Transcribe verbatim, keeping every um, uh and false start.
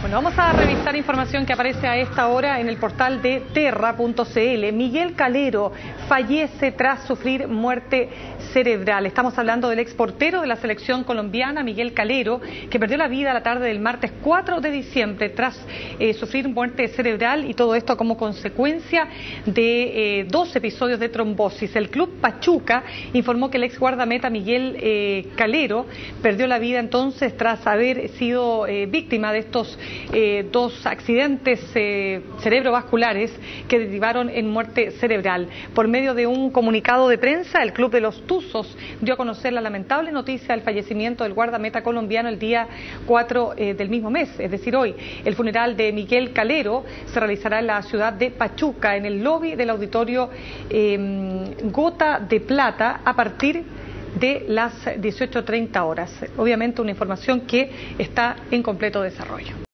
Bueno, vamos a revisar información que aparece a esta hora en el portal de terra punto cl. Miguel Calero fallece tras sufrir muerte cerebral. Estamos hablando del exportero de la selección colombiana, Miguel Calero, que perdió la vida la tarde del martes cuatro de diciembre tras eh, sufrir muerte cerebral, y todo esto como consecuencia de eh, dos episodios de trombosis. El club Pachuca informó que el ex guardameta Miguel eh, Calero perdió la vida entonces tras haber sido eh, víctima de estos Eh, dos accidentes eh, cerebrovasculares que derivaron en muerte cerebral. Por medio de un comunicado de prensa, el club de los Tuzos dio a conocer la lamentable noticia del fallecimiento del guardameta colombiano el día cuatro eh, del mismo mes, es decir, hoy. El funeral de Miguel Calero se realizará en la ciudad de Pachuca, en el lobby del auditorio eh, Gota de Plata, a partir de las dieciocho treinta horas. Obviamente una información que está en completo desarrollo.